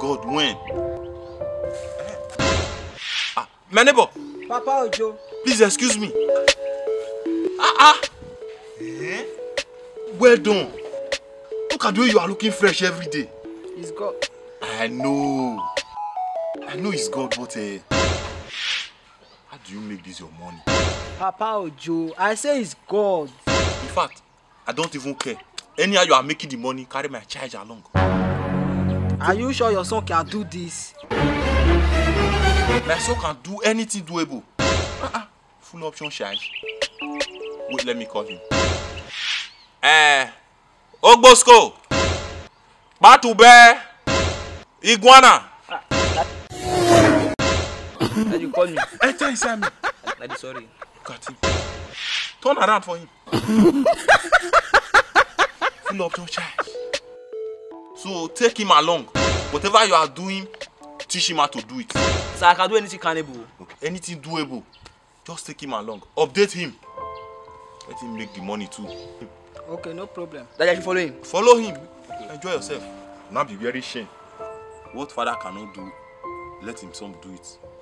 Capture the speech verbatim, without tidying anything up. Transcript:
God, when? Ah, my neighbor. Papa Ojo. Please excuse me. Ah ah. Eh? Well done. Look at the way you are looking fresh every day. It's God. I know. I know it's God, but uh, how do you make this your money? Papa Ojo, I say it's God. In fact, I don't even care. Anyhow you are making the money, carry my charge along. Are you sure your son can do this? My son can do anything doable. Uh-uh. Full option charge. Wait, let me call him. Eh, Ogbosko, Batube, Iguana. Did you call me? Enter inside me. Daddy, sorry. Look at him. Turn around for him. Full option charge. So take him along. Whatever you are doing, teach him how to do it. So I can do anything cannibal. Okay. Anything doable. Just take him along. Update him. Let him make the money too. Okay, no problem. Daddy, I should follow him. Follow him. Enjoy yourself. Now be very shame. What father cannot do, let him son do it.